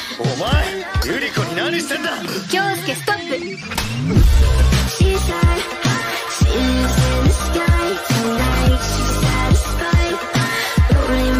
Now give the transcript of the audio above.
お前ユリコに何してんだ。 京介ストップ。 She said she lives in the sky tonight. She's satisfied. Don't